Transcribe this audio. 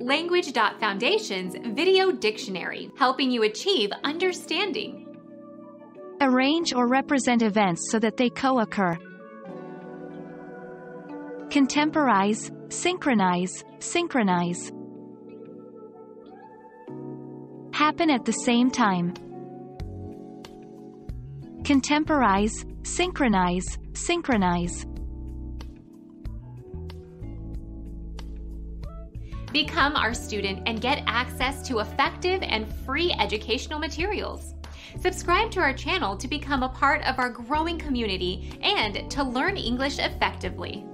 Language.Foundation's Video Dictionary, helping you achieve understanding. Arrange or represent events so that they co-occur. Contemporize, synchronize, synchronize. Happen at the same time. Contemporize, synchronize, synchronize. Become our student and get access to effective and free educational materials. Subscribe to our channel to become a part of our growing community and to learn English effectively.